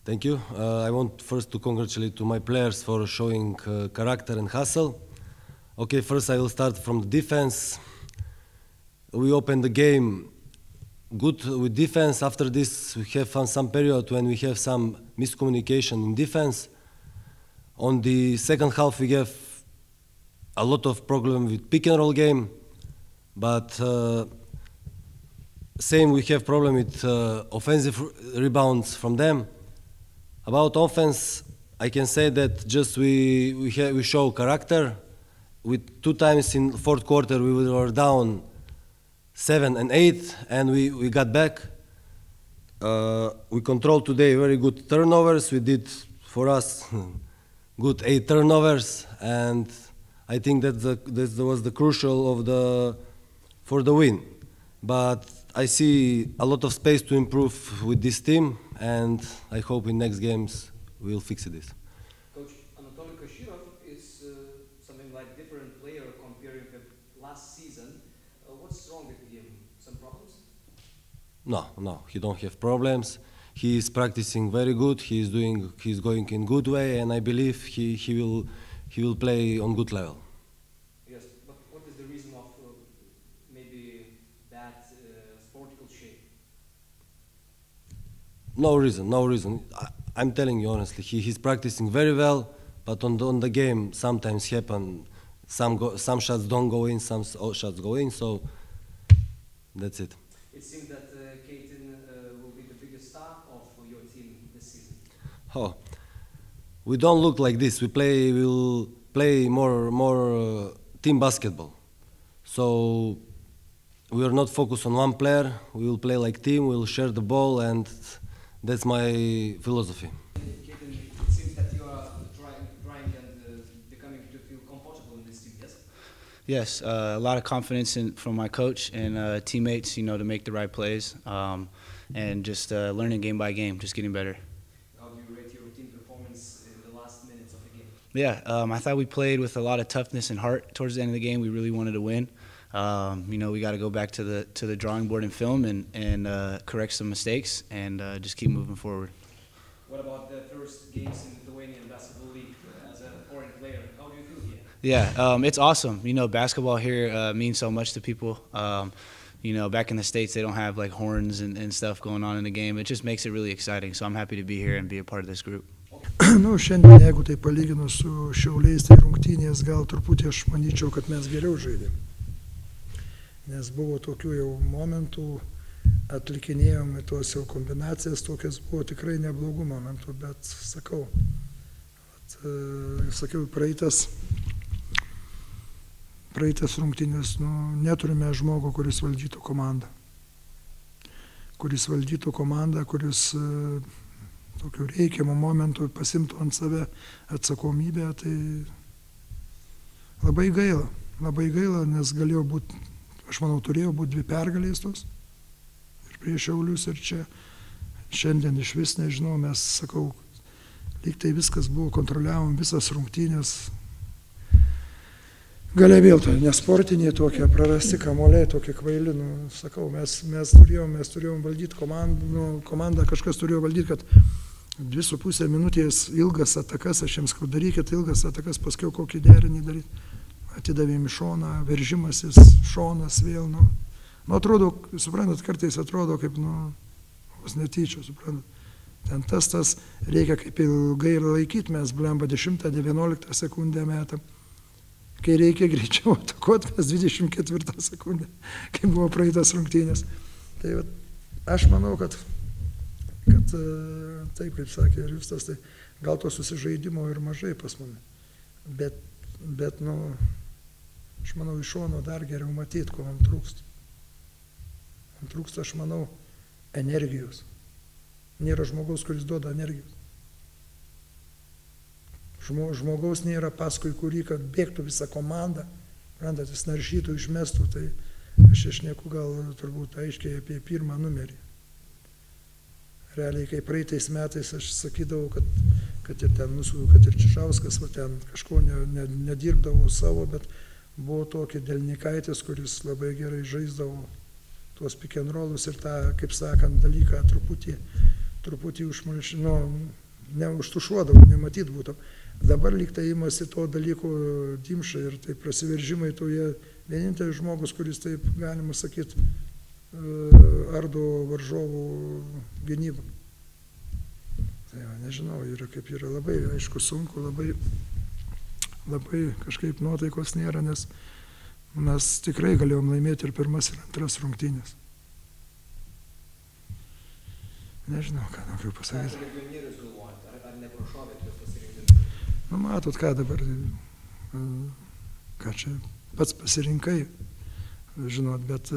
Thank you. I want first to congratulate to my players for showing character and hustle. Okay, first I will start from the defense. We opened the game good with defense. After this, we have some period when we have some miscommunication in defense. On the second half, we have a lot of problem with pick and roll game, but same we have problem with offensive rebounds from them. About offense, I can say that just we show character. With 2 times in fourth quarter, we were down 7 and 8, and we got back. We controlled today very good turnovers. We did, for us, good 8 turnovers, and I think that was the crucial for the win. But I see a lot of space to improve with this team, and I hope in next games we'll fix this. Coach, Anatoly Kashirov is something like different player comparing with last season. What's wrong with him? Some problems? No, he don't have problems. He is practicing very good. He's going in good way, and I believe he will play on good level. Yes, but what is the reason of maybe bad sportical shape? No reason. I'm telling you honestly, he's practicing very well, but on the game sometimes happen, some shots don't go in, some shots go in, so that's it. It seems that Keaton will be the biggest star of your team this season. Oh, we don't look like this. We'll play more team basketball. So we are not focused on one player. We will play like team. We'll share the ball, and that's my philosophy. Keaton, it seems that you are trying and becoming to feel comfortable in this team, yes? Yes, a lot of confidence from my coach and teammates, to make the right plays, and just learning game by game, just getting better. How do you rate your team performance in the last minutes of the game? Yeah, I thought we played with a lot of toughness and heart towards the end of the game. We really wanted to win. We got to go back to the drawing board and film and correct some mistakes and just keep moving forward. What about the first games in the Lithuanian Basketball League as a foreign player? How do you feel here? Yeah, it's awesome. Basketball here means so much to people. Back in the States, they don't have like horns and stuff going on in the game. It just makes it really exciting. So I'm happy to be here and be a part of this group. Šiandien, jeigu tai palyginus su Šiauliais, tai rungtynės gal truputį aš manyčiau, kad mes geriau žaidėm. Nes buvo tokių jau momentų, atlikinėjome tos jau kombinacijas, tokias buvo tikrai neblogų momentų, bet sakiau, praeitas rungtynės, neturime žmogų, kuris valdytų komandą. Kuris tokiu reikiamu momentu pasimtų ant save atsakomybę, tai labai gaila, nes galėjo būti, aš manau, turėjo būti 2 pergalės tos, ir prieš Šiaulius, ir čia. Šiandien iš vis nežinau, mes, sakau, lyg tai viskas buvo, kontroliavom visas rungtynės. Galia vėl to nesportiniai tokie, prarasti kamuoliai, tokie kvaili, sakau, mes turėjom valdyti komandą, kažkas turėjo valdyti, kad 2,5 minutės ilgas atakas, aš jiems sakau, darykit ilgas atakas, paskiau kokį derinį daryti. Atidavėm į šoną, veržimasis, šonas vėl, atrodo, suprantat, kartais atrodo kaip, vos netyčia, suprantat. Ten tas reikia kaip ilgai laikyti, mes blemba 10-19 sekundę metam. Kai reikia greičiau atakuoti, mes 24 sekundę, kai buvo praeitas rungtynės. Tai aš manau, kad taip, kaip sakė ir Justas, tai gal to susižaidimo ir mažai pas mane. Bet aš manau, iš šono dar geriau matyti, ko man trūksta. Man trūksta, aš manau, energijos. Nėra žmogaus, kuris duoda energijos. Žmogaus nėra paskui kurį, kad bėgtų visą komandą, jis naršytų, išmestų, tai aš išnieku gal turbūt aiškiai apie 1 numerį. Realiai, kai praeitais metais aš sakydavau, kad ir Čižauskas ten kažko nedirbdavo savo, bet buvo tokia Delnikaitis, kuris labai gerai žaisdavo tuos pick and rollus ir tą, kaip sakant, dalyką truputį truputį neužtušuodavo, nematyt būtų. Dabar lyg tai imasi to dalyko Dimša ir tai prasiveržimai, to jie vienintelis žmogus, kuris taip, galima sakyti, ardo varžovų gynybą. Tai jau, nežinau, kaip yra labai, aišku, sunku, labai kažkaip nuotaikos nėra, nes mes tikrai galėjom laimėti ir pirmas ir antras rungtynės. Nežinau, ką noriu pasakyti. Ką legionierius galvojate, ar neprašovėt jūs pasirinkti? Nu, matot, ką dabar, ką čia pats pasirinkai, žinot, bet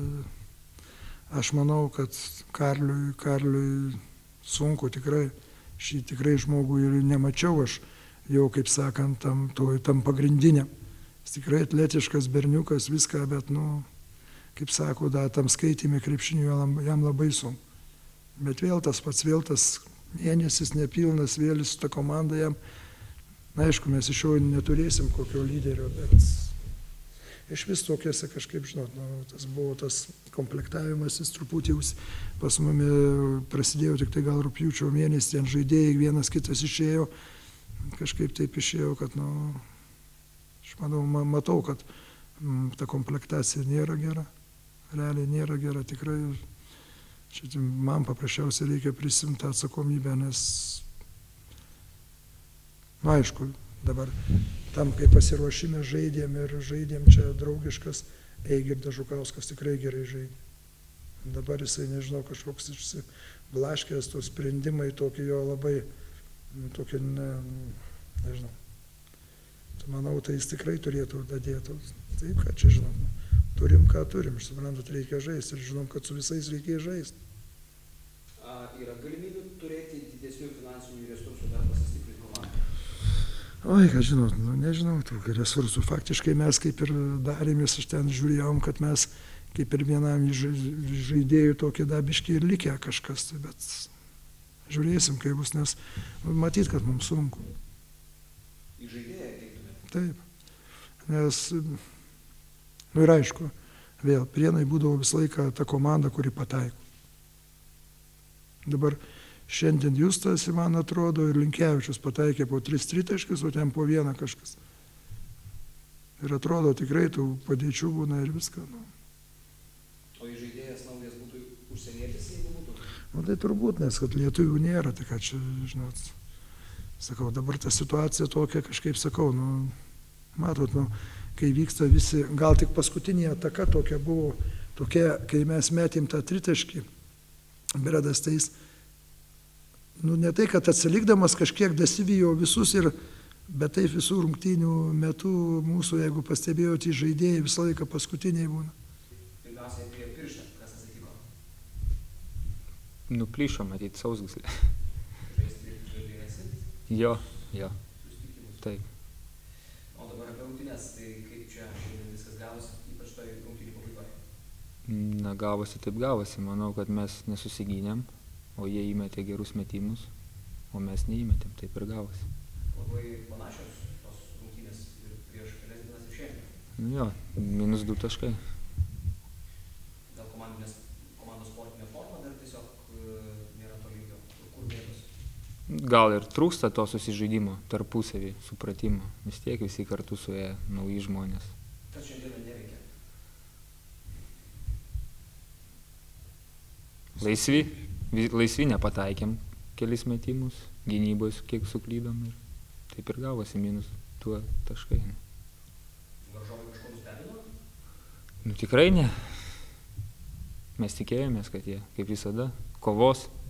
aš manau, kad Karliui sunku tikrai, šį tikrai žmogų ir nemačiau aš jau, kaip sakant, tam pagrindiniam. Jis tikrai atletiškas berniukas, viską, bet, kaip sako, tam skaitime krepšinių jam labai sunku. Bet vėl tas mėnesis nepilnas, vėl su ta komanda jam, na, aišku, mes iš jo neturėsim kokio lyderio, bet iš vis tokiuose kažkaip, žinot, tas buvo tas komplektavimas, jis truputį pas mumi prasidėjo tik tai gal rugpjūčio mėnesį, ten žaidėjai vienas kitas išėjo, kažkaip taip išėjo, kad, aš manau, matau, kad ta komplektacija nėra gera, realiai nėra gera, tikrai. Man paprasčiausiai reikia prisimti atsakomybę, nes, aišku, dabar tam, kai pasiruošime žaidėm čia draugiškas, Eigirdas Žukauskas tikrai gerai žaidė. Dabar jisai, nežinau, kažkoks išsiblaškęs, tos sprendimai tokie jo labai, tokie, nežinau. Manau, tai jis tikrai turėtų dadėti. Taip, ką čia žinom. Turim, ką turim, suprantat, reikia žaisti ir žinom, kad su visais reikia žaisti. Yra galimybių turėti didesnių finansinių resursų dar pasistiprinti komandą? Oi, ką žinot, nežinau, tų resursų. Faktiškai mes kaip ir darėmės, aš ten žiūrėjom, kad mes kaip ir vienam žaidėjų tokį dabiškį ir likę kažkas, bet žiūrėsim, kaip bus, nes matyt, kad mums sunku. Į žaidėją ateitumėte? Taip, nes ir aišku, vėl, Prienai būdavo visą laiką ta komanda, kuri pataiko. Dabar šiandien Justas, man atrodo, ir Linkevičius pataikė po 3 tritaškius, o ten po 1 kažkas. Ir atrodo, tikrai tų padėčių būna ir viską. O į žaidėjas naujas būtų užsienietis, jeigu būtų? Tai turbūt, nes kad lietuvių nėra, tai ką čia, žinot, sakau, dabar ta situacija tokia, kažkaip sakau, matot, kai vyksta visi, gal tik paskutinė ataka tokia buvo, tokia, kai mes metėm tą tritaškį, Bredas tais, ne tai, kad atsilikdamas kažkiek dasivijo visus, bet taip visų rungtynių metu mūsų, jeigu pastebėjote, žaidėjai visą laiką paskutiniai būna. Pirmiausiai prie pirštą, kas atsitiko? Nuplyšo, matyt, sausgyslė. Žaidėjasit? Jo. Susitikimus? Taip. O dabar apie rungtynes, tai kaip čia šiandien viskas gavosi, ypač toj rungtynių pabaigoje? Gavosi taip gavosi. Manau, kad mes nesusigynėm, o jie įmetė gerus metimus, o mes neįmetėm, taip ir gavosi. Labai panašios tos rungtynės ir prieš kelias dienas ir šiandien. Jo, -2 taškai. Gal komandos sportinė forma dar tiesiog nėra to lygio, kur bėdos? Gal ir trūksta to susižaidimo, tarpusavį, supratimo. Vis tiek visi kartu suėję nauji žmonės. Kas šiandieną neveikia? Laisvi nepataikėm kelis metimus, gynybos kiek suklydom ir taip ir gavosi -2 taškai. Varžovai kažko nustebino? Tikrai ne. Mes tikėjomės, kad jie, kaip visada, kovos.